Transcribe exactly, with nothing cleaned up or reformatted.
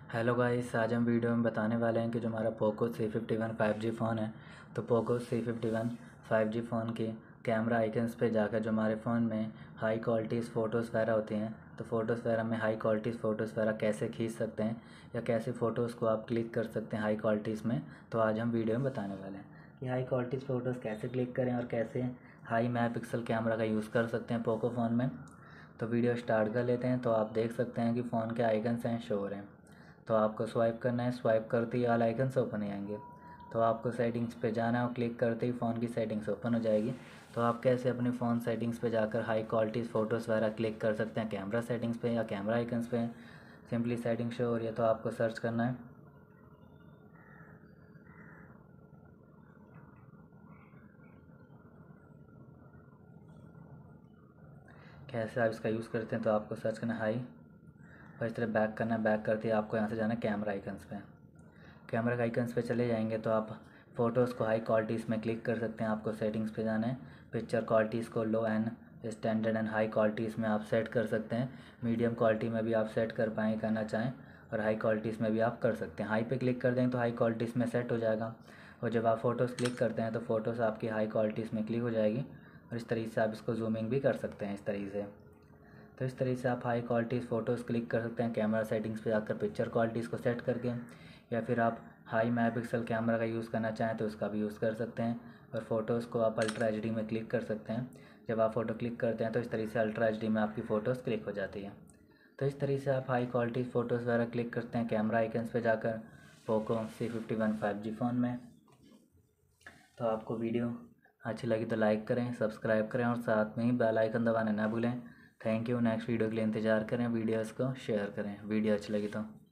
Hello guys, आज हम video में बताने वाले हैं कि जो हमारा Poco C fifty one five G phone है, तो Poco C fifty one five G phone की कैमरा आइकन्स पे जाकर जो हमारे फ़ोन में हाई क्वालिटीज़ फ़ोटोज़ वगैरह होती हैं, तो फ़ोटोज़ वगैरह में हाई क्वालिटीज़ फ़ोटोज़ वगैरह कैसे खींच सकते हैं या कैसे फ़ोटोज़ को आप क्लिक कर सकते हैं हाई क्वालिटीज़ में। तो आज हम वीडियो में बताने वाले हैं कि हाई क्वालिटीज़ फ़ोटोज़ कैसे क्लिक करें और कैसे हाई मेगा पिक्सल कैमरा का यूज़ कर सकते हैं पोको फ़ोन में। तो वीडियो स्टार्ट कर लेते हैं। तो आप देख सकते हैं कि फ़ोन के आइकन्स हैं, शो हो रहे हैं। तो आपको स्वाइप करना है, स्वाइप करते ही ऑल आइकन्स ओपन हो जाएंगे। तो आपको सेटिंग्स पे जाना है और क्लिक करते ही फ़ोन की सेटिंग्स ओपन हो जाएगी। तो आप कैसे अपने फ़ोन सेटिंग्स पे जाकर हाई क्वालिटी फ़ोटोज़ वगैरह क्लिक कर सकते हैं कैमरा सेटिंग्स पे या कैमरा आइकन्स पे। सिंपली सेटिंग शो हो रही है तो आपको सर्च करना है कैसे आप इसका यूज़ करते हैं। तो आपको सर्च करना है हाई और इस तरह बैक करना है। बैक करते ही आपको यहाँ से जाना है कैमरा आइकन्स पे। कैमरा के आइकन्स पे चले जाएंगे तो आप फ़ोटोज़ को हाई क्वालिटीज़ में क्लिक कर सकते हैं। आपको सेटिंग्स पे जाना है, पिक्चर क्वालिटीज़ को low and standard and high qualities में आप सेट कर सकते हैं। मीडियम क्वालिटी में भी आप सेट कर पाएँ करना चाहें और हाई क्वालिटीज़ में भी आप कर सकते हैं। हाई पे क्लिक कर देंगे तो हाई क्वालिटीज़ में सेट हो जाएगा और जब आप फ़ोटोज़ क्लिक करते हैं तो फ़ोटोज़ आपकी हाई क्वालिटीज़ में क्लिक हो जाएगी और इस तरीके से आप इसको जूमिंग भी कर सकते हैं इस तरीके से। तो इस तरीके से आप हाई क्वालिटी फ़ोटोज़ क्लिक कर सकते हैं कैमरा सेटिंग्स पे जाकर पिक्चर क्वालिटीज़ को सेट करके, या फिर आप हाई मेगापिक्सल कैमरा का यूज़ करना चाहें तो उसका भी यूज़ कर सकते हैं और फ़ोटोज़ को आप अल्ट्रा एच डी में क्लिक कर सकते हैं। जब आप फ़ोटो क्लिक करते हैं तो इस तरीके से अल्ट्रा एच डी में आपकी फ़ोटोज़ क्लिक हो जाती है। तो इस तरीके से आप हाई क्वालिटी फ़ोटोज़ वगैरह क्लिक करते हैं कैमरा आइकन्स पे जाकर Poco C fifty one five G phone में। तो आपको वीडियो अच्छी लगी तो लाइक करें, सब्सक्राइब करें और साथ में ही बेल आइकन दबाना ना भूलें। Thank you. नेक्स्ट वीडियो के लिए इंतज़ार करें, वीडियोज़ को शेयर करें वीडियो अच्छी लगी तो।